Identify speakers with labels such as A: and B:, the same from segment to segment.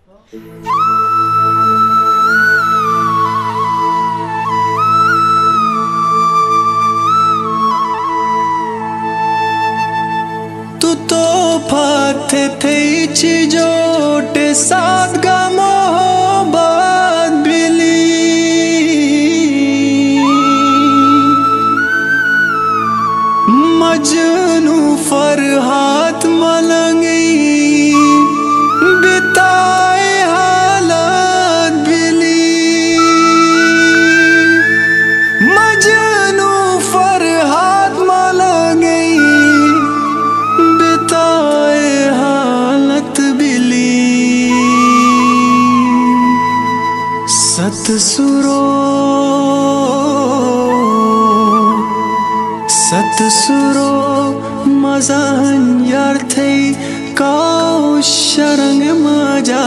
A: तू तो फाथे थे चिजोटे साथ गा मोहब्बत बिली मजनू फरहात मलंगी बिताए हालत बिली मजनू फरहात मलंगी बिताए हालत बिली सतसुरो मजाहन यार थे काउ शरंग मजा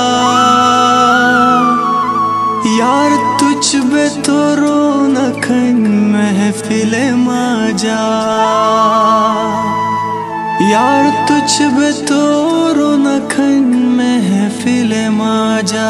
A: यार तुझ बे तो रोनखन महफिल मजा यार तुझ बे तो रोनखन महफिल मजा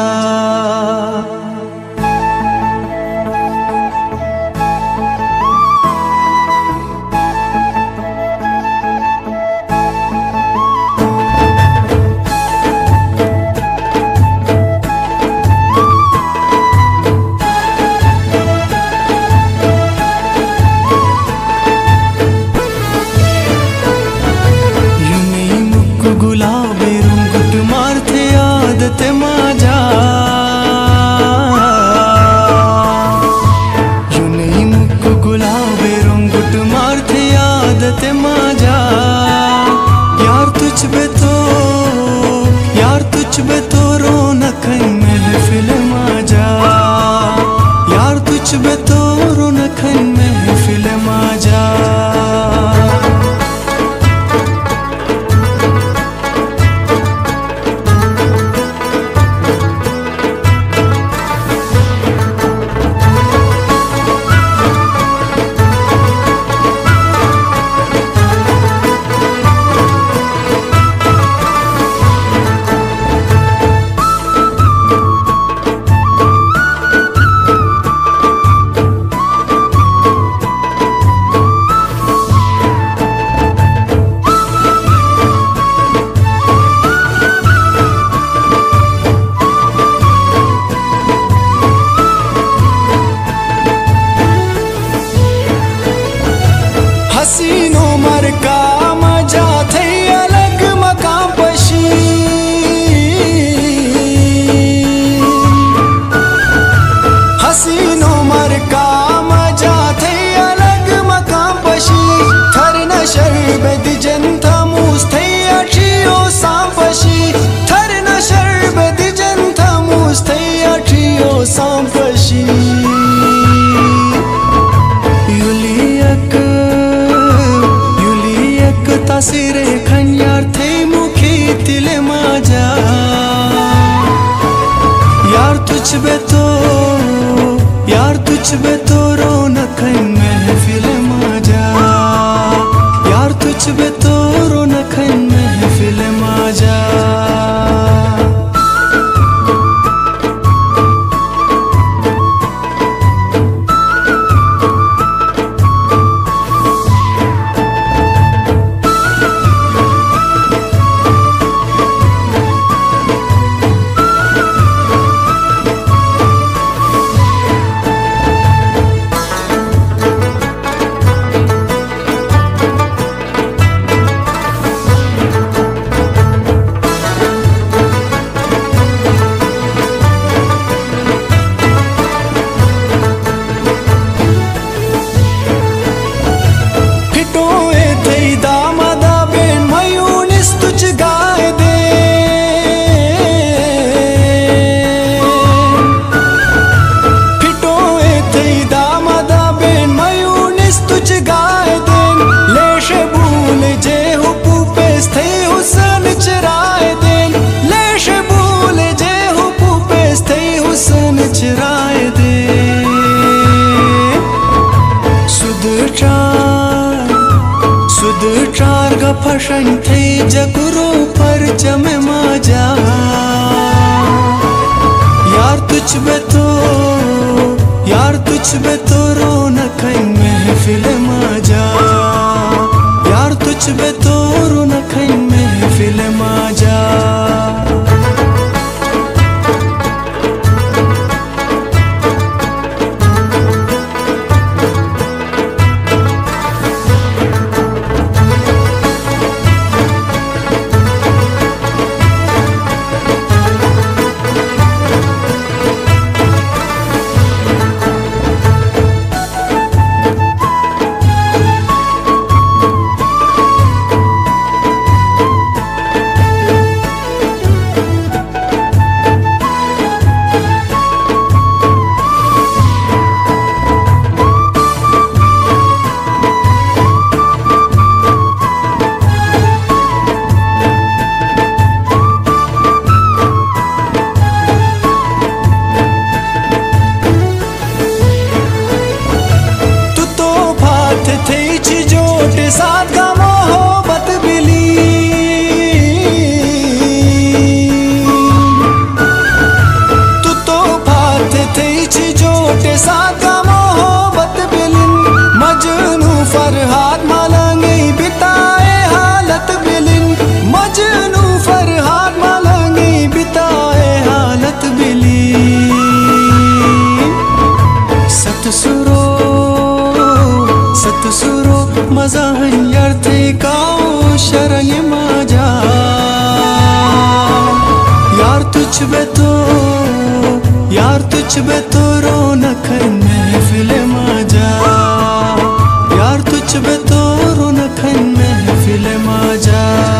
A: गुलाबी रुंगट मारते आदत माजा यू नहीं मुख गुलाबी रुंगट मारते आदत माजा यार तुझ बे तो रोनखन महफिल माजा यार तुझ बे तो रोनखन महफिल माजा हसीनो मर का मजा थे अलग मकाम पशी हसीनो मर का मजा थे अलग मकाम पशी थर न शरबत जनता मूस थे अठियो सांपशी थर न शरबत जनता मूस थे अठियो सांपशी तासिरे खन यार थे मुखी तिल माजा यार तुझ बे तो रोनखन महफिल माजा यार तुझ बे तो रोनखन महफिल माजा फशन थे जगुरो पर जम माजा तुझ बे तो यार तुझ बे तो रौनक है महफिल माजा, यार तुझ बे तो रौनक है महफिल माजा। साथ का मोहब्बत बिली तू तो बात थी जोटे साथ का मोहब्बत बिलिन मजनू फरहाद मालंगे बिताए हालत बिलिन मजनू फरहाद मालंगे बिताए हालत बिलिन सतसुरो सतसुरो मजा है यार थे काओ शरय माजा, यार तुझ बे तो यार तुझ बे तो रौनक है महफिल माजा, यार तुझ बे तो रौनक है महफिल माजा।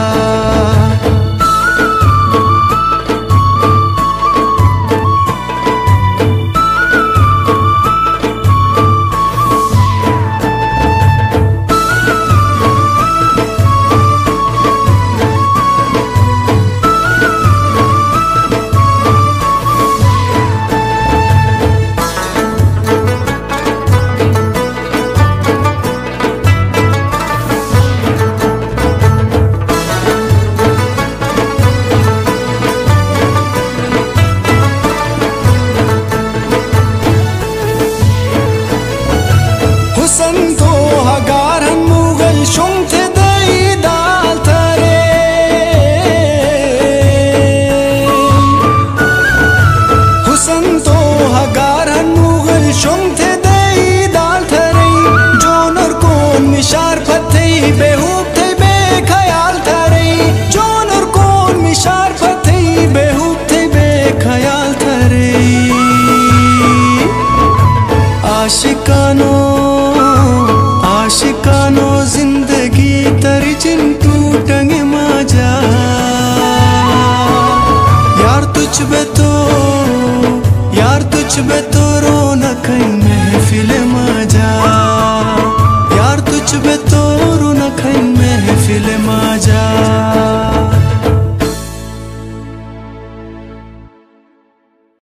A: हुसन तो हगारन मुगल शुम थे दई दाल थरे हुसन तो हगारन मुगल शुम थे दई दाल थरे जोनर कौन मिशार फथे बेहूब थे बेख्याल थरे जोनर कौन मिशार फथे बेहूब थे बेख्याल थरे आशिकानो आशिकानो जिंदगी तरजिन टूटंगे माजा, यार तुझ बे तो यार तुझ बे तो रौनक है महफिल माजा, यार तुझ बे तो